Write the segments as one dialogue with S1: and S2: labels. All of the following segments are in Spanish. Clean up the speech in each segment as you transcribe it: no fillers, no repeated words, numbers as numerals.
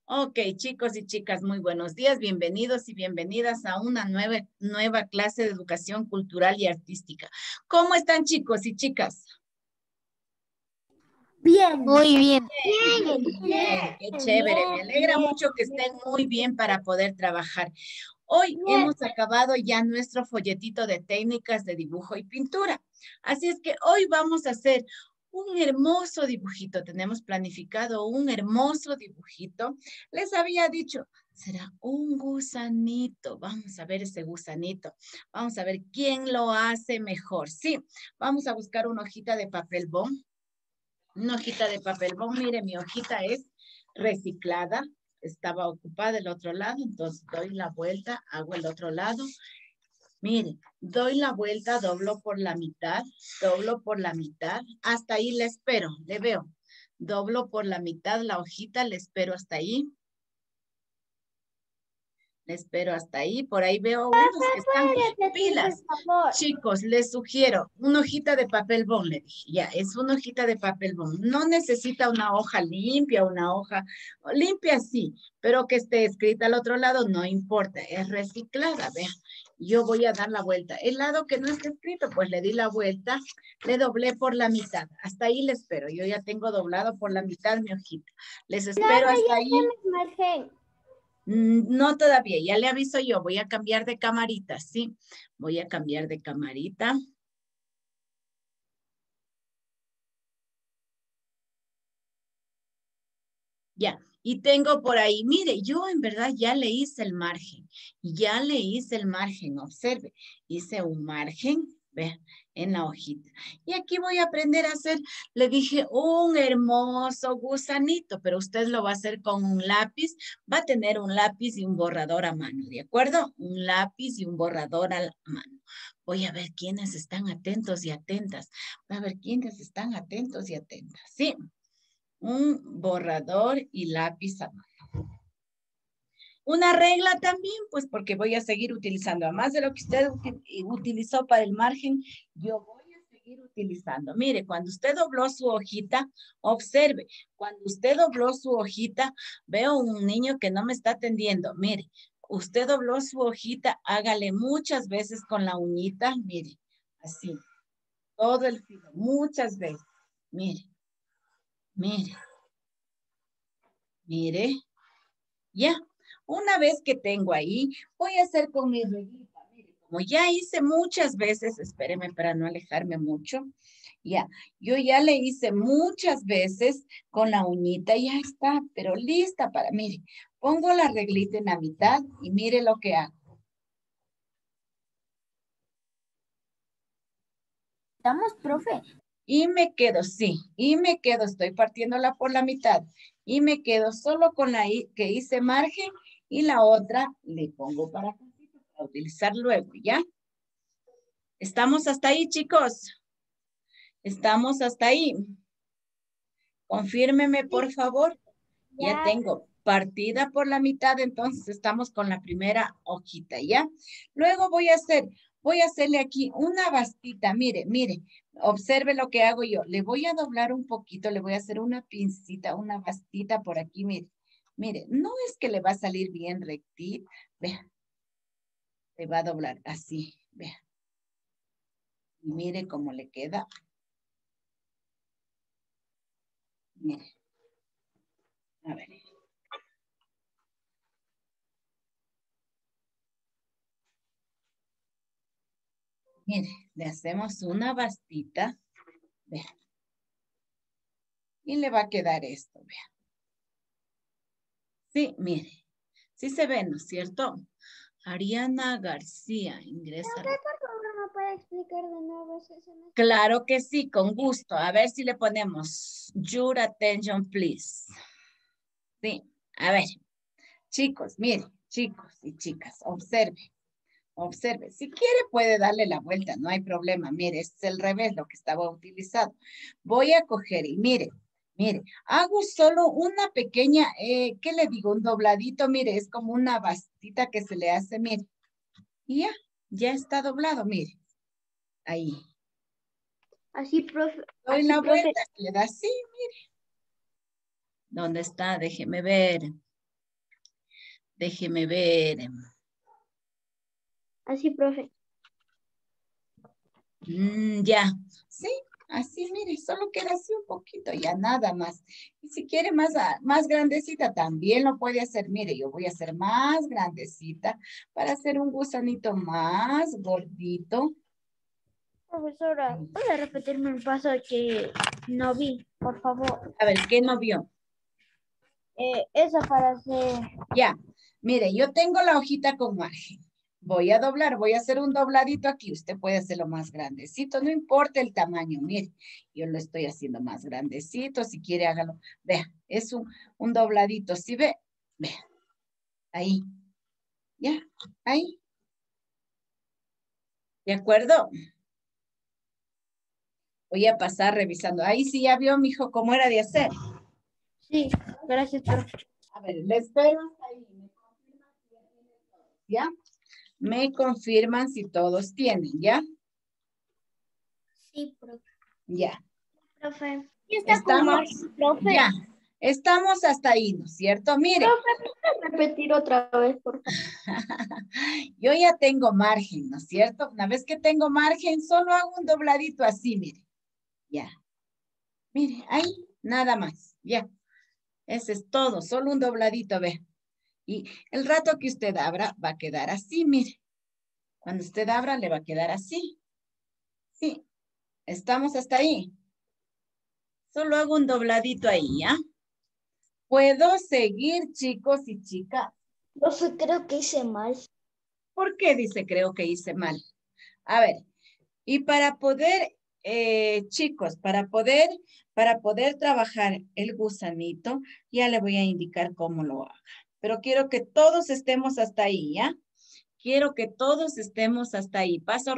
S1: Ok, chicos y chicas, muy buenos días, bienvenidos y bienvenidas a una nueva clase de educación cultural y artística. ¿Cómo están, chicos y chicas?
S2: Bien. Muy bien.
S1: Bien, qué chévere. Me alegra mucho que estén muy bien para poder trabajar. Hoy hemos acabado ya nuestro folletito de técnicas de dibujo y pintura. Así es que hoy vamos a hacer un hermoso dibujito. Tenemos planificado un hermoso dibujito. Les había dicho, será un gusanito. Vamos a ver ese gusanito. Vamos a ver quién lo hace mejor. Sí, vamos a buscar una hojita de papel bond. Una hojita de papel bond. Mire, mi hojita es reciclada. Estaba ocupada el otro lado, entonces doy la vuelta, hago el otro lado. Mire, doy la vuelta, doblo por la mitad, hasta ahí le espero, le veo. Doblo por la mitad la hojita, le espero hasta ahí. Le espero hasta ahí. Por ahí veo unos que están pilas. Chicos, les sugiero una hojita de papel bond, le dije. Ya, es una hojita de papel bond. No necesita una hoja limpia, una hoja limpia sí, pero que esté escrita al otro lado, no importa. Es reciclada, vean. Yo voy a dar la vuelta. El lado que no está escrito, pues le di la vuelta, le doblé por la mitad. Hasta ahí le espero. Yo ya tengo doblado por la mitad mi hojita. Les espero hasta ahí. No todavía, ya le aviso yo, voy a cambiar de camarita, ¿sí? Voy a cambiar de camarita. Ya, y tengo por ahí, mire, yo en verdad ya le hice el margen, observe, hice un margen, vean, en la hojita. Y aquí voy a aprender a hacer, le dije, un hermoso gusanito, pero usted lo va a hacer con un lápiz, va a tener un lápiz y un borrador a mano, ¿de acuerdo? Un lápiz y un borrador a mano. Voy a ver quiénes están atentos y atentas, voy a ver quiénes están atentos y atentas, ¿sí? Un borrador y lápiz a mano. Una regla también, pues porque voy a seguir utilizando, además de lo que usted utilizó para el margen, yo voy a seguir utilizando. Mire, cuando usted dobló su hojita, observe, cuando usted dobló su hojita, veo un niño que no me está atendiendo. Mire, usted dobló su hojita, hágale muchas veces con la uñita, mire, así, todo el filo, muchas veces. Mire, mire. Mire, ya. Una vez que tengo ahí, voy a hacer con mi reglita. Mire, como ya hice muchas veces, espéreme para no alejarme mucho. Ya, yo ya le hice muchas veces con la uñita, ya está, pero lista para, mire, pongo la reglita en la mitad y mire lo que hago.
S2: ¿Estamos, profe?
S1: Y me quedo, sí, y me quedo, estoy partiéndola por la mitad. Y me quedo solo con la que hice margen y la otra le pongo para utilizar luego, ¿ya? ¿Estamos hasta ahí, chicos? ¿Estamos hasta ahí? Confírmeme, por favor. Ya tengo partida por la mitad, entonces estamos con la primera hojita, ¿ya? Luego voy a hacerle aquí una bastita, mire, mire, observe lo que hago yo. Le voy a doblar un poquito, le voy a hacer una pincita, una bastita por aquí, mire. Mire, no es que le va a salir bien rectito, vea. Le va a doblar así, vea. Y mire cómo le queda. Mire. A ver. Mire, le hacemos una bastita, vean. Y le va a quedar esto, vean. Sí, mire. Sí se ve, ¿no es cierto? Ariana García, ingresa.
S2: ¿Por favor me puede explicar de nuevo?
S1: Claro que sí, con gusto. A ver si le ponemos your attention, please. Sí, a ver. Chicos, miren, chicos y chicas, observe. Observe, si quiere puede darle la vuelta, no hay problema. Mire, este es el revés, lo que estaba utilizando. Voy a coger y mire, mire, hago solo una pequeña, ¿qué le digo? Un dobladito, mire, es como una bastita que se le hace, mire. Y ya está doblado, mire. Ahí.
S2: Así, profe.
S1: Doy la vuelta, queda así, mire. ¿Dónde está? Déjeme ver. Déjeme ver.
S2: Así, profe.
S1: Ya, sí, así, mire, solo queda así un poquito, ya nada más. Y si quiere más, más grandecita, también lo puede hacer. Mire, yo voy a hacer más grandecita para hacer un gusanito más gordito.
S2: Profesora, ¿puede repetirme el paso que no vi, por favor?
S1: A ver, ¿qué no vio?
S2: Eso para hacer...
S1: Ya, mire, yo tengo la hojita con margen. Voy a doblar, voy a hacer un dobladito aquí. Usted puede hacerlo más grandecito, no importa el tamaño. Mire, yo lo estoy haciendo más grandecito. Si quiere, hágalo. Vea, es un dobladito. ¿Sí ve? Vea, ahí. Ya, ahí. ¿De acuerdo? Voy a pasar revisando. Ahí sí ya vio, mijo, cómo era de hacer.
S2: Sí, gracias, profe.
S1: A ver, le espero hasta ahí. ¿Ya? Me confirman si todos tienen, ¿ya?
S2: Sí, profe.
S1: Ya.
S2: Profe.
S1: Estamos,
S2: Profe.
S1: ya, estamos hasta ahí, ¿no es cierto? Mire,
S2: Profe, ¿puede repetir otra vez, por favor?
S1: yo ya tengo margen, ¿no es cierto? Una vez que tengo margen, solo hago un dobladito así, mire. Ya. Mire, ahí, nada más, ya. Ese es todo, solo un dobladito, ve. Y el rato que usted abra, va a quedar así, mire. Cuando usted abra, le va a quedar así. Sí, estamos hasta ahí. Solo hago un dobladito ahí, ¿ya? ¿Puedo seguir, chicos y chicas?
S2: Profe, creo que hice mal.
S1: ¿Por qué dice creo que hice mal? A ver, y para poder, chicos, para poder trabajar el gusanito, ya le voy a indicar cómo lo haga. Pero quiero que todos estemos hasta ahí, ¿ya? Quiero que todos estemos hasta ahí. Paso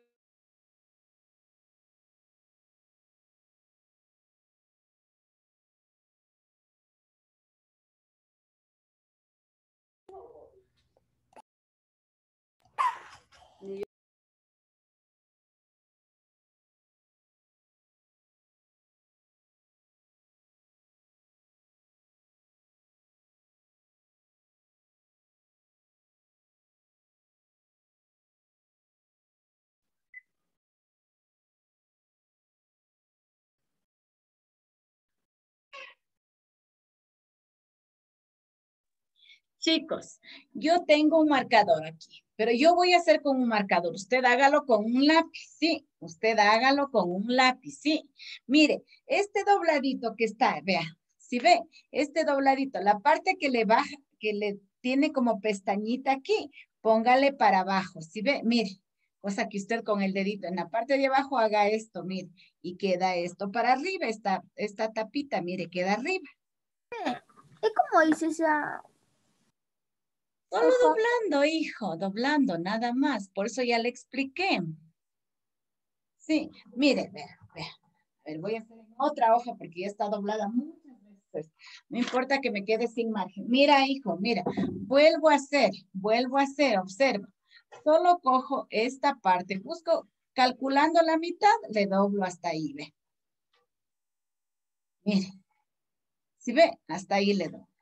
S1: Chicos, yo tengo un marcador aquí, pero yo voy a hacer con un marcador. Usted hágalo con un lápiz, sí. Usted hágalo con un lápiz, sí. Mire, este dobladito que está, vea, si ve, este dobladito, la parte que le baja, que le tiene como pestañita aquí, póngale para abajo, si ve, mire, cosa que usted con el dedito en la parte de abajo haga esto, mire, y queda esto para arriba, esta tapita, mire, queda arriba.
S2: ¿Y cómo hice esa
S1: Solo
S2: hoja?
S1: doblando, hijo, doblando, nada más. Por eso ya le expliqué. Sí, mire, vea, vea. A ver, voy a hacer en otra hoja porque ya está doblada muchas veces. No importa que me quede sin margen. Mira, hijo, mira. Vuelvo a hacer, observa. Solo cojo esta parte, busco, calculando la mitad, le doblo hasta ahí, ve. Mire, si ve, hasta ahí le doblo.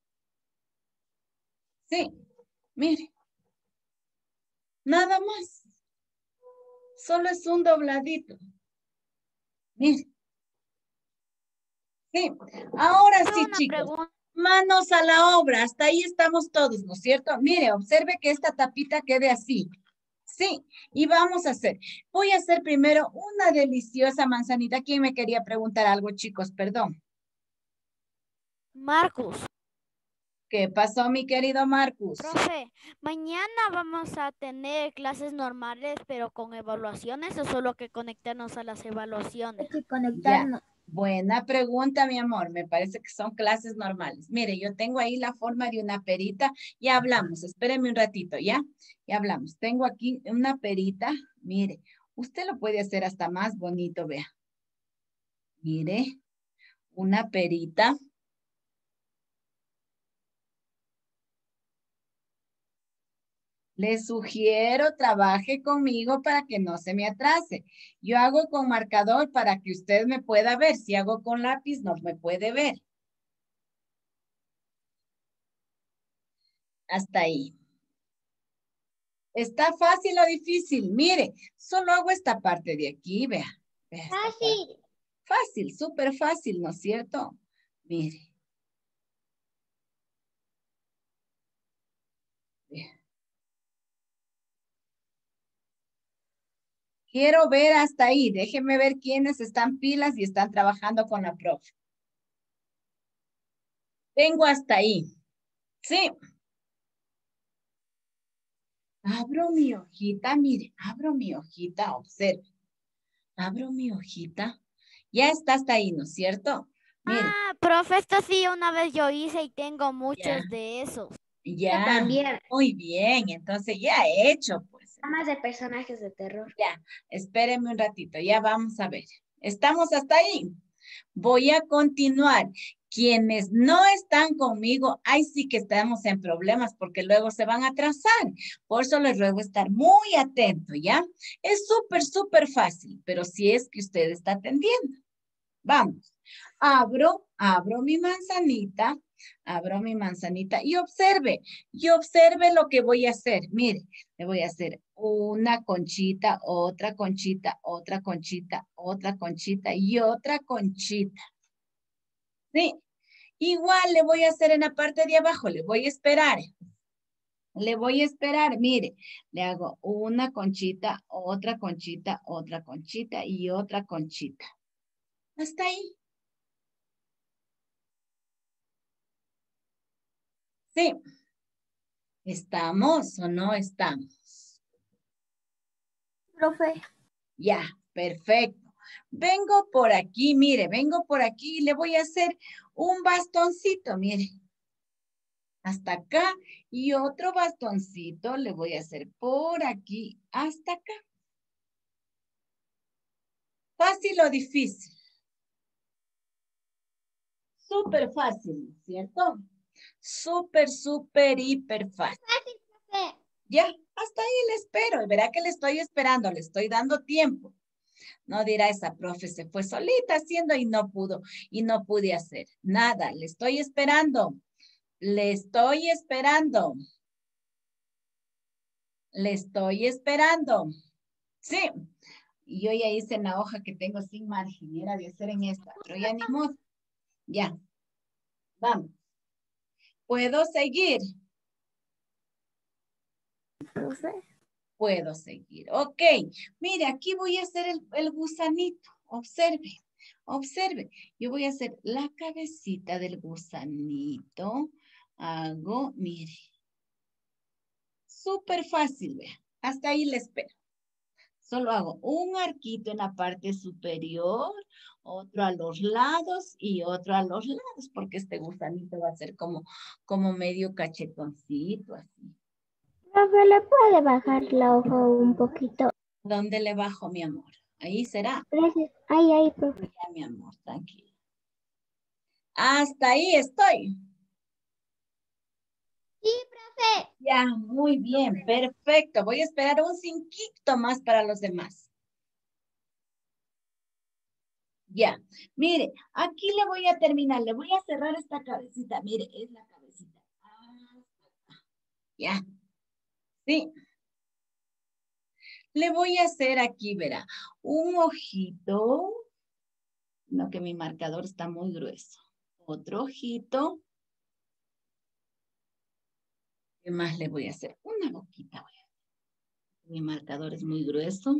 S1: Sí, mire. Nada más. Solo es un dobladito. Mire. Sí, ahora sí,
S2: Una
S1: chicos.
S2: pregunta.
S1: Manos a la obra. Hasta ahí estamos todos, ¿no es cierto? Mire, observe que esta tapita quede así. Sí, y vamos a hacer. Voy a hacer primero una deliciosa manzanita. ¿Quién me quería preguntar algo, chicos? Perdón.
S2: Marcus,
S1: ¿Qué pasó, mi querido Marcus?
S2: profe, mañana vamos a tener clases normales, pero con evaluaciones o solo que conectarnos a las evaluaciones. Hay que
S1: Ya.
S2: conectarnos.
S1: Buena pregunta, mi amor. Me parece que son clases normales. Mire, yo tengo ahí la forma de una perita. Ya hablamos. Espéreme un ratito, ¿ya? Ya hablamos. Tengo aquí una perita. Mire, usted lo puede hacer hasta más bonito, vea. Mire, una perita. Le sugiero trabaje conmigo para que no se me atrase. Yo hago con marcador para que usted me pueda ver. Si hago con lápiz, no me puede ver. Hasta ahí. ¿Está fácil o difícil? Mire, solo hago esta parte de aquí, vea. Vea esta parte.
S3: Fácil.
S1: Fácil, súper fácil, ¿no es cierto? Mire. Vea. Quiero ver hasta ahí. Déjenme ver quiénes están pilas y están trabajando con la profe. Tengo hasta ahí. Sí. Abro mi hojita, mire, abro mi hojita, observe. Abro mi hojita. Ya está hasta ahí, ¿no es cierto? Mire,
S2: Ah, profe, esto sí una vez yo hice y tengo
S1: ya,
S2: muchos de esos.
S3: Yo
S1: ya.
S3: también.
S1: Muy bien, entonces ya he hecho, pues.
S3: Más de personajes de terror.
S1: Ya, espérenme un ratito, ya vamos a ver. ¿Estamos hasta ahí? Voy a continuar. Quienes no están conmigo, ahí sí que estamos en problemas porque luego se van a atrasar. Por eso les ruego estar muy atento, ¿ya? Es súper, súper fácil, pero si es que usted está atendiendo. Vamos. Abro mi manzanita y observe lo que voy a hacer. Mire, le voy a hacer una conchita, otra conchita, otra conchita, otra conchita y otra conchita. Sí, igual le voy a hacer en la parte de abajo, le voy a esperar. Le voy a esperar, mire, le hago una conchita, otra conchita, otra conchita y otra conchita. Hasta ahí. Sí. ¿Estamos o no estamos?
S3: Profe.
S1: Ya, perfecto. Vengo por aquí, mire, vengo por aquí y le voy a hacer un bastoncito, mire. Hasta acá y otro bastoncito le voy a hacer por aquí hasta acá. ¿Fácil o difícil? Súper fácil, ¿cierto? Súper, súper, hiper fácil.
S3: Fácil, profe.
S1: Ya, hasta ahí le espero. Verá que le estoy esperando, le estoy dando tiempo. No dirá esa profe, se fue solita haciendo y no pudo, y no pude hacer nada. Le estoy esperando. Le estoy esperando. Le estoy esperando. Sí. Y yo ya hice en la hoja que tengo sin margen, era de hacer en esta, pero ya ni modo. Ya. Vamos. ¿Puedo seguir?
S3: Profe.
S1: Puedo seguir. Ok. Mire, aquí voy a hacer el gusanito. Observe. Observe. Yo voy a hacer la cabecita del gusanito. Hago, mire. Súper fácil, vea. Hasta ahí le espero. Solo hago un arquito en la parte superior, otro a los lados y otro a los lados, porque este gusanito va a ser como medio cachetoncito, así.
S3: Profe, ¿le puede bajar la hoja un poquito?
S1: ¿Dónde le bajo, mi amor? Ahí será.
S3: Gracias. Ahí, profe.
S1: Ya, mi amor, tranquilo. Hasta ahí estoy.
S3: Sí, profe.
S1: Ya, muy bien, perfecto. Voy a esperar un cinquito más para los demás. Ya, mire, aquí le voy a terminar, le voy a cerrar esta cabecita. Mire, es la cabecita. Ya, sí. Le voy a hacer aquí, verá, un ojito. No, que mi marcador está muy grueso. Otro ojito. ¿Qué más le voy a hacer? Una boquita. Mi marcador es muy grueso.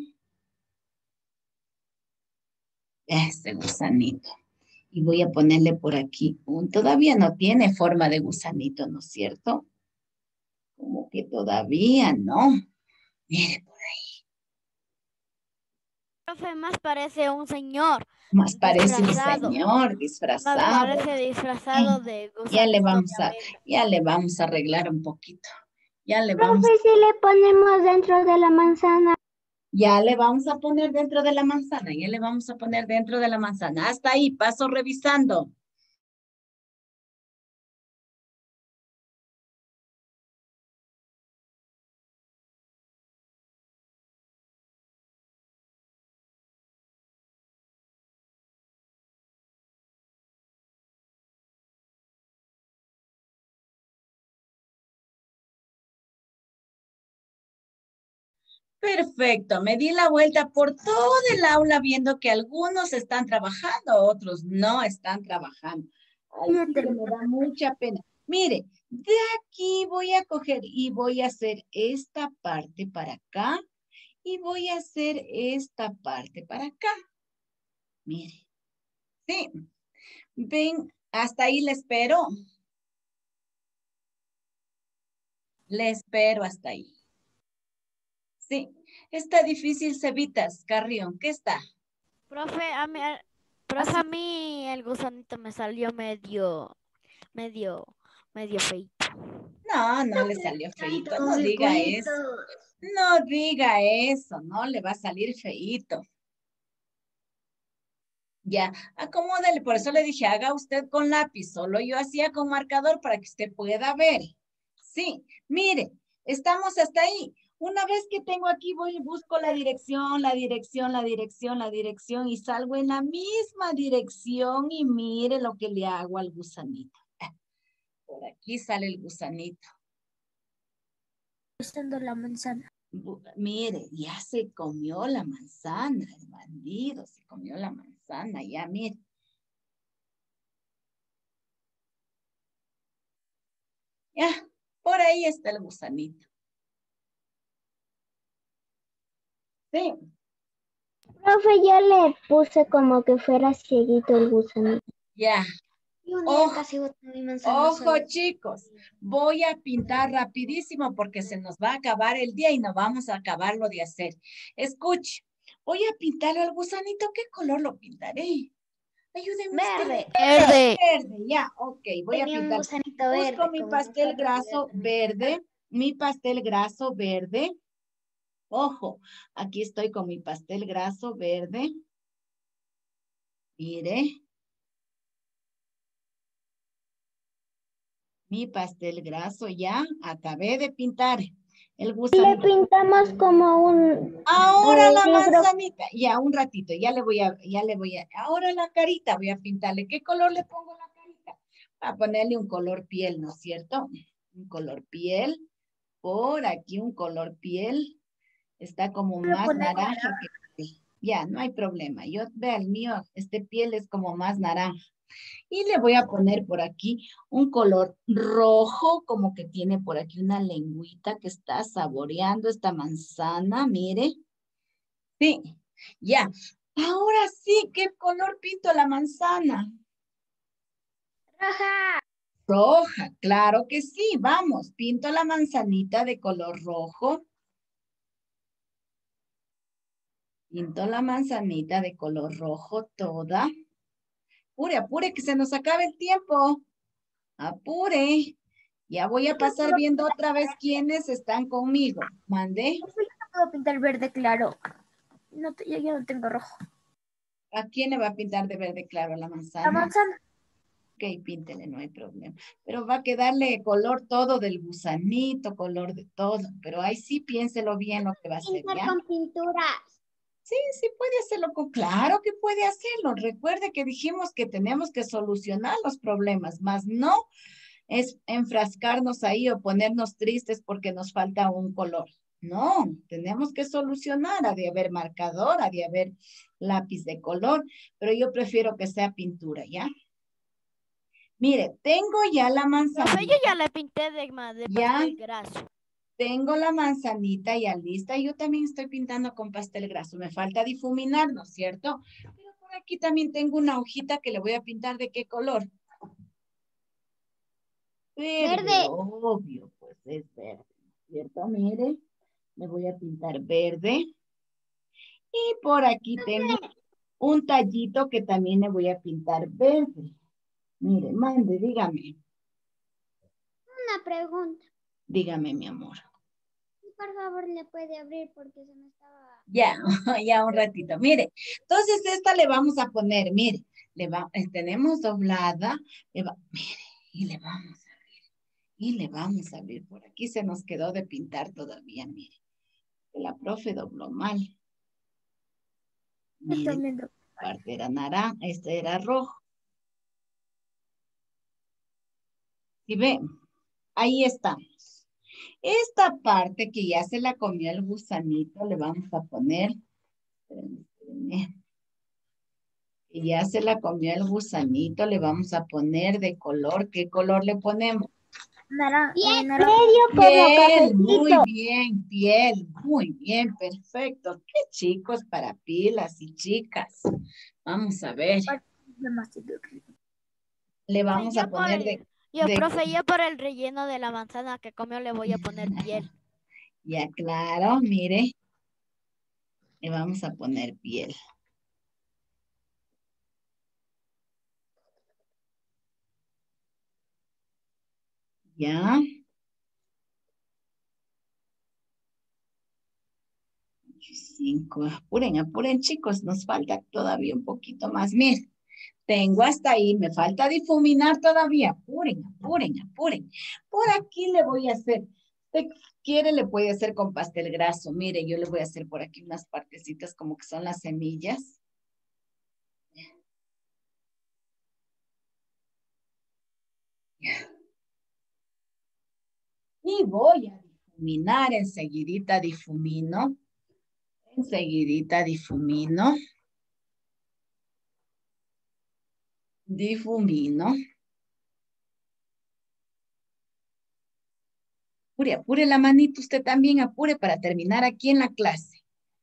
S1: Este gusanito. Y voy a ponerle por aquí todavía no tiene forma de gusanito, ¿no es cierto? Como que todavía no. Mire,
S2: Profe, más parece un señor
S1: más parece un
S2: disfrazado.
S1: señor
S2: Más
S1: disfrazado.
S2: parece
S1: Eh,
S2: disfrazado de
S1: ya le
S2: gusanito
S1: vamos
S2: de
S1: a,
S2: abeja.
S1: ya le vamos a arreglar un poquito.
S3: Profe, si le ponemos dentro de la manzana.
S1: Ya le vamos a poner dentro de la manzana. Ya le vamos a poner dentro de la manzana. Hasta ahí, paso revisando. Perfecto, me di la vuelta por todo el aula viendo que algunos están trabajando, otros no están trabajando. Ay, sí que me da mucha pena. Mire, de aquí voy a coger y voy a hacer esta parte para acá y voy a hacer esta parte para acá. Mire, sí, ven, hasta ahí le espero. Le espero hasta ahí. Sí, está difícil, Cevitas, Carrión, ¿qué está?
S2: Profe, profe, a mí el gusanito me salió medio feito.
S1: No, no le salió feíto, no diga eso. No diga eso, no le va a salir feíto. Ya, acomódele, por eso le dije, haga usted con lápiz, solo yo hacía con marcador para que usted pueda ver. Sí, mire, estamos hasta ahí. Una vez que tengo aquí, voy y busco la dirección, la dirección, la dirección, la dirección y salgo en la misma dirección y mire lo que le hago al gusanito. Por aquí sale el gusanito.
S3: Usando la manzana.
S1: Mire, ya se comió la manzana, el bandido se comió la manzana, ya mire. Ya, por ahí está el gusanito. Sí.
S3: Profe, ya le puse como que fuera cieguito el gusanito.
S1: Ya.
S3: Ojo,
S1: Ojo, chicos, voy a pintar rapidísimo porque se nos va a acabar el día y no vamos a acabarlo de hacer. Escuche, voy a pintarle al gusanito. ¿Qué color lo pintaré? Ayúdenme.
S3: verde.
S2: Verde.
S1: Verde, ya, ok, voy a
S3: Tenía un
S1: pintar.
S3: gusanito verde.
S1: Busco mi
S3: como
S1: pastel
S3: nosotros,
S1: graso verde, mi pastel graso verde. Ojo, aquí estoy con mi pastel graso verde. Mire. Mi pastel graso ya acabé de pintar. El
S3: Le
S1: gusanito.
S3: pintamos como un
S1: Ahora la
S3: negro.
S1: manzanita. Ya, un ratito, ahora la carita voy a pintarle. ¿Qué color le pongo a la carita? A ponerle un color piel, ¿no es cierto? Un color piel. Por aquí un color piel. Está como más naranja que... Ya, no hay problema. Yo, vea el mío, este piel es como más naranja. Y le voy a poner por aquí un color rojo, como que tiene por aquí una lengüita que está saboreando esta manzana, mire. Sí, ya. Ahora sí, ¿qué color pinto la manzana?
S3: Roja.
S1: Roja, claro que sí. Vamos, pinto la manzanita de color rojo. Pinto la manzanita de color rojo toda. Apure, apure, que se nos acabe el tiempo. Apure. Ya voy a pasar viendo otra vez quiénes están conmigo. Mande.
S3: Yo no puedo pintar verde claro. No, yo ya no tengo rojo.
S1: ¿A quién le va a pintar de verde claro la
S3: La
S1: manzana?
S3: manzana.
S1: Ok, píntele, no hay problema. Pero va a quedarle color todo del gusanito, color de todo. Pero ahí sí piénselo bien lo que va a hacer,
S3: Pintar
S1: ¿ya?
S3: con pinturas.
S1: Sí, sí puede hacerlo con... Claro que puede hacerlo. Recuerde que dijimos que tenemos que solucionar los problemas, más no es enfrascarnos ahí o ponernos tristes porque nos falta un color. No, tenemos que solucionar. Ha de haber marcador, ha de haber lápiz de color, pero yo prefiero que sea pintura, ¿ya? Mire, tengo ya la
S2: Profe,
S1: manzanita.
S2: yo ya le pinté de
S1: Ya
S2: pastel graso.
S1: tengo la manzanita ya lista. Yo también estoy pintando con pastel graso. Me falta difuminar, ¿no es cierto? Pero por aquí también tengo una hojita que le voy a pintar. ¿De qué color? Verde. Obvio, pues es verde, ¿cierto? Mire, le voy a pintar verde. Y por aquí tengo un tallito que también le voy a pintar verde. Mire, mande, dígame.
S3: Una pregunta.
S1: Dígame, mi amor.
S3: Por favor, le puede abrir porque se me estaba...
S1: Ya, ya un ratito. Mire, entonces esta le vamos a poner, mire, tenemos doblada, mire, y le vamos a abrir. Y le vamos a abrir. Por aquí se nos quedó de pintar todavía, mire. La profe dobló mal. Mire, parte era naranja, este era rojo. ¿Sí ve? Ahí estamos. Esta parte que ya se la comió el gusanito, le vamos a poner, espérenme, que ya se la comió el gusanito, le vamos a poner de color. ¿Qué color le ponemos?
S3: Medio como
S1: Piel, muy
S3: cafecito.
S1: bien, piel, muy bien, perfecto. Qué chicos para pilas y chicas. Vamos a ver. Le vamos a poner
S2: Profe, yo por el relleno de la manzana que comió le voy a poner piel.
S1: Ya, claro, mire. Le vamos a poner piel. Ya. 5. Apuren, apuren, chicos. Nos falta todavía un poquito más. Miren, tengo hasta ahí. Me falta difuminar todavía. Apuren, apuren, apuren. Por aquí le voy a hacer. Usted quiere, le puede hacer con pastel graso. Mire, yo le voy a hacer por aquí unas partecitas como que son las semillas. Y voy a difuminar. Enseguidita difumino. Enseguidita difumino. Difumino. Apure, apure la manito, usted también apure para terminar aquí en la clase.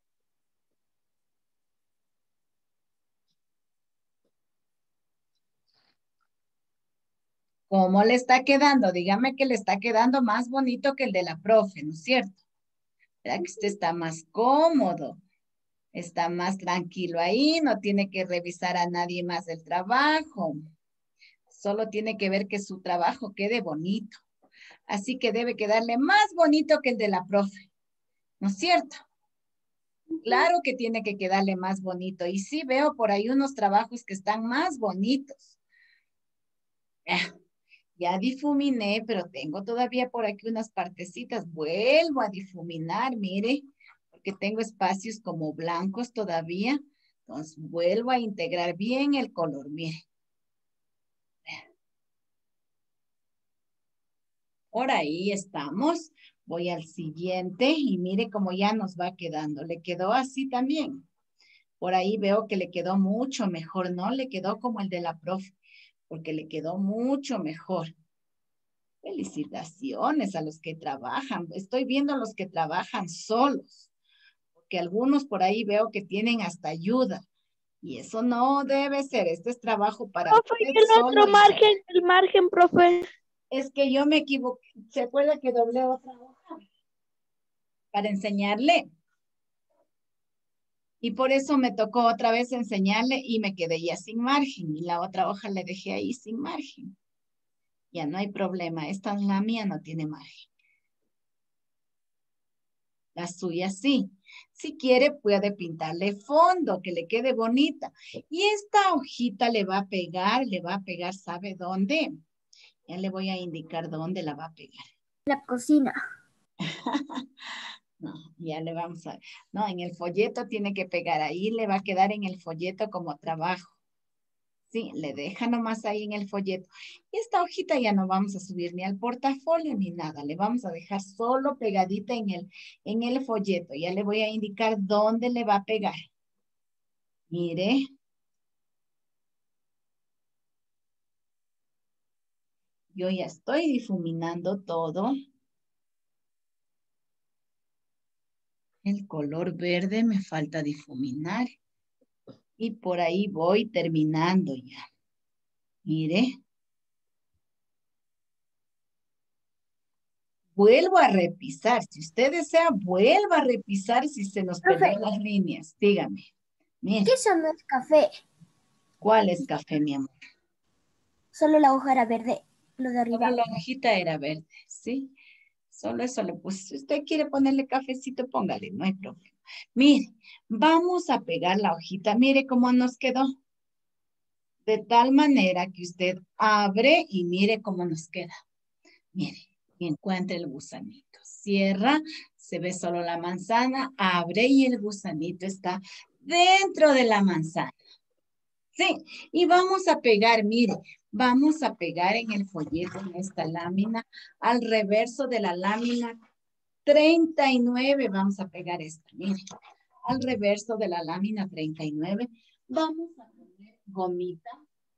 S1: ¿Cómo le está quedando? Dígame que le está quedando más bonito que el de la profe, ¿no es cierto? ¿Verdad que usted está más cómodo? Está más tranquilo ahí, no tiene que revisar a nadie más el trabajo. Solo tiene que ver que su trabajo quede bonito. Así que debe quedarle más bonito que el de la profe, ¿no es cierto? Claro que tiene que quedarle más bonito. Y sí veo por ahí unos trabajos que están más bonitos. Ya difuminé, pero tengo todavía por aquí unas partecitas. Vuelvo a difuminar, mire, porque tengo espacios como blancos todavía. Entonces vuelvo a integrar bien el color, mire. Por ahí estamos. Voy al siguiente y mire cómo ya nos va quedando. ¿Le quedó así también? Por ahí veo que le quedó mucho mejor, ¿no? Le quedó como el de la profe, porque le quedó mucho mejor. Felicitaciones a los que trabajan. Estoy viendo a los que trabajan solos, porque algunos por ahí veo que tienen hasta ayuda. Y eso no debe ser. Este es trabajo para
S3: Profe,
S1: usted
S3: y el
S1: solo.
S3: otro margen, profe.
S1: Es que yo me equivoqué. ¿Se acuerda que doblé otra hoja para enseñarle? Y por eso me tocó otra vez enseñarle y me quedé ya sin margen. Y la otra hoja le dejé ahí sin margen. Ya no hay problema. Esta es la mía, no tiene margen. La suya sí. Si quiere, puede pintarle fondo, que le quede bonita. Y esta hojita le va a pegar, ¿sabe dónde? Ya le voy a indicar dónde la va a pegar.
S3: La cocina.
S1: No, ya le vamos a... No, en el folleto tiene que pegar. Ahí le va a quedar en el folleto como trabajo. Sí, le deja nomás ahí en el folleto. Y esta hojita ya no vamos a subir ni al portafolio ni nada. Le vamos a dejar solo pegadita en el folleto. Ya le voy a indicar dónde le va a pegar. Mire. Yo ya estoy difuminando todo. El color verde me falta difuminar. Y por ahí voy terminando ya. Mire. Vuelvo a repisar. Si usted desea, vuelva a repisar si se nos perdió las líneas. Dígame. Mire.
S3: ¿Qué eso no es café?
S1: ¿Cuál es café, mi amor?
S3: Solo la hoja era verde, lo de arriba.
S1: Solo la hojita era verde, ¿sí? Solo eso le puse. Si usted quiere ponerle cafecito, póngale, no hay problema. Mire, vamos a pegar la hojita. Mire cómo nos quedó. De tal manera que usted abre y mire cómo nos queda. Mire, y encuentre el gusanito. Cierra, se ve solo la manzana, abre y el gusanito está dentro de la manzana. Sí, y vamos a pegar, mire, vamos a pegar en el folleto, en esta lámina, al reverso de la lámina 39, vamos a pegar esta, mire, al reverso de la lámina 39, vamos a poner gomita.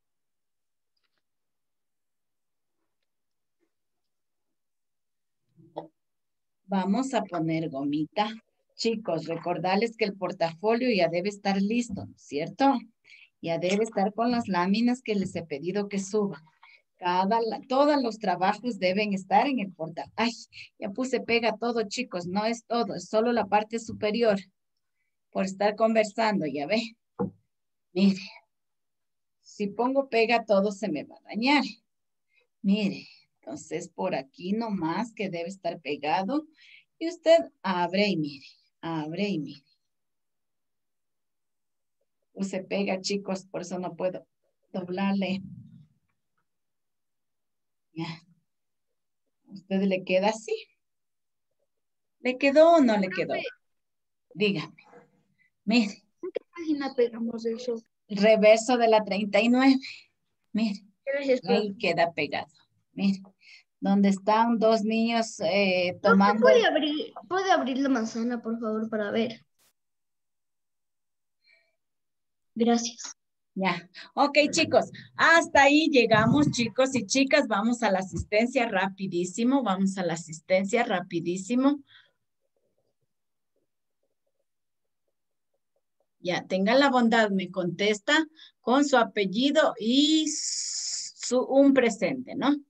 S1: Vamos a poner gomita. Chicos, recordarles que el portafolio ya debe estar listo, ¿no es cierto? Ya debe estar con las láminas que les he pedido que suban. Todos los trabajos deben estar en el portafolio. Ay, ya puse pega todo, chicos. No es todo, es solo la parte superior. Por estar conversando, ya ve. Mire, si pongo pega todo se me va a dañar. Mire, entonces por aquí nomás que debe estar pegado. Y usted abre y mire, abre y mire. Se pega, chicos, por eso no puedo doblarle. Ya. ¿A usted le queda así? ¿Le quedó o no le quedó? Dígame. Mire.
S4: ¿En qué página pegamos eso?
S1: Reverso de la 39. Mire.
S4: Gracias, profe.
S1: Ahí queda pegado. Mire. Donde están dos niños tomando.
S4: ¿Puede abrir la manzana, por favor, para ver? Gracias.
S1: Ya. Ok, chicos. Hasta ahí llegamos, chicos y chicas. Vamos a la asistencia rapidísimo. Vamos a la asistencia rapidísimo. Ya, tenga la bondad, me contesta con su apellido y un presente, ¿no?